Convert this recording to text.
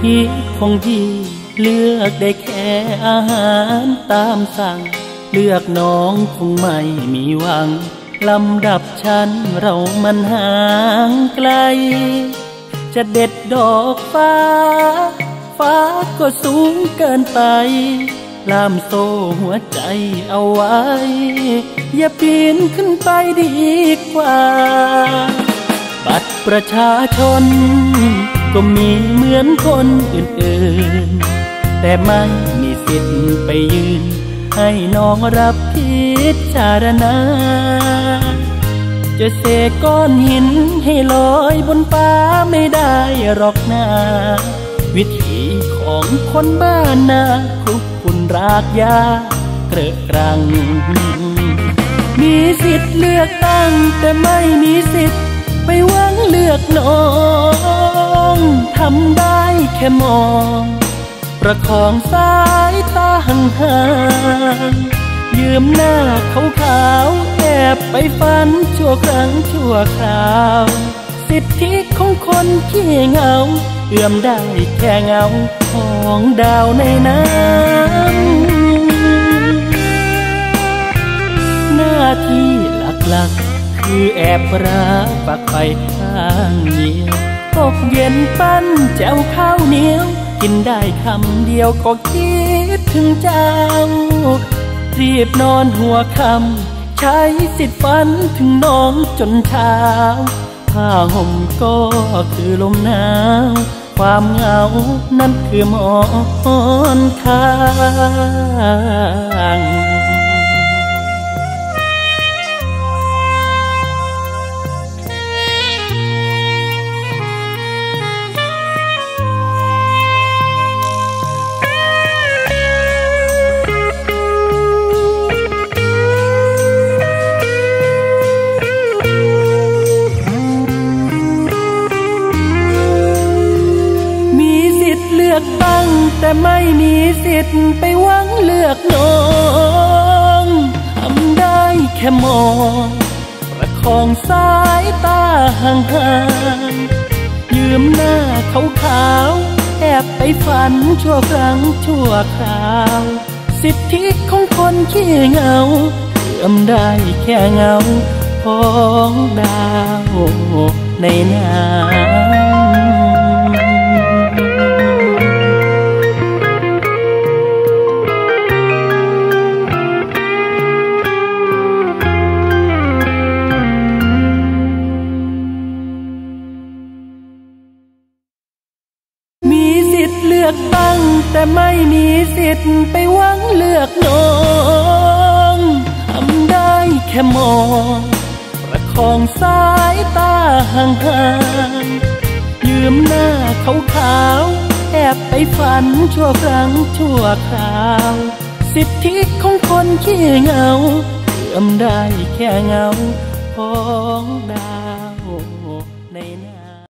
ชีพของพี่เลือกได้แค่อาหารตามสั่งเลือกน้องคงไม่มีหวังลำดับชั้นเรามันห่างไกลจะเด็ดดอกฟ้าฟ้าก็สูงเกินไปล่ามโซ่หัวใจเอาไว้อย่าปีนขึ้นไปดีกว่าบัตรประชาชนก็มีเหมือนคนอื่นๆแต่ไม่มีสิทธิ์ไปยืนให้น้องรับพิจารณาจะเสกก้อนหินให้ลอยบนฟ้าไม่ได้หรอกนาวิถีของคนบ้านนาคลุกคลุ่นรากหญ้าเกลอะกรังมีสิทธิ์เลือกตั้งแต่ไม่มีสิทธิ์ไปหวังเลือกน้องทำได้แค่มองประคองสายตาห่างๆยืมหน้าขาวๆแอบไปฝันชั่วครั้งชั่วคราวสิทธิของคนขี้เหงาเอื้อมได้แค่เงาของดาวในน้ำหน้าที่หลักๆคือแอบรักปักไปข้างเดียวตกเย็นปั้นแจ่วข้าวเหนียวกินได้คำเดียวก็คิดถึงเจ้ารีบนอนหัวค่ำใช้สิทธิ์ฝันถึงน้องจนเช้าผ้าห่มก็คือลมหนาวความเหงานั้นคือหมอนข้างตั้งแต่ไม่มีสิทธิ์ไปหวังเลือกน้องทำได้แค่มองประคองสายตาห่างๆยืมหน้าขาวๆแอบไปฝันชั่วครั้งชั่วคราวสิทธิของคนขี้เหงาเอื้อมได้แค่เงาของดาวในน้ำเลือกตั้งแต่ไม่มีสิทธิ์ไปหวังเลือกน้องทำได้แค่มองประคองสายตาห่างๆยืมหน้าขาวๆแอบไปฝันชั่วครั้งชั่วคราวสิทธิของคนขี้เหงาเอื้อมได้แค่เงาของดาวใน